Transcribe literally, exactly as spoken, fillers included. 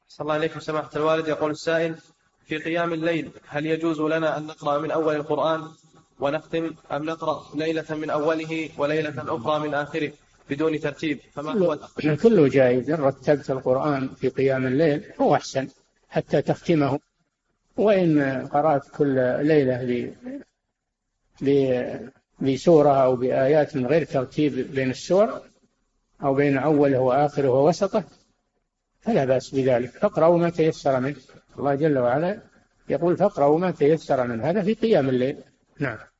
صلى الله عليكم سماحة الوالد. يقول السائل: في قيام الليل هل يجوز لنا أن نقرأ من أول القرآن ونختم، أم نقرأ ليلة من أوله وليلة أخرى من آخره بدون ترتيب؟ فما هو الأفضل؟ كله جائز. إن رتبت القرآن في قيام الليل هو أحسن حتى تختمه. وإن قرأت كل ليلة ب- بسورة أو بآيات من غير ترتيب بين السور أو بين أوله وآخره ووسطه فلا بأس بذلك. فاقرأوا ما تيسر منه. الله جل وعلا يقول: فاقرأوا ما تيسر منه. هذا في قيام الليل. نعم.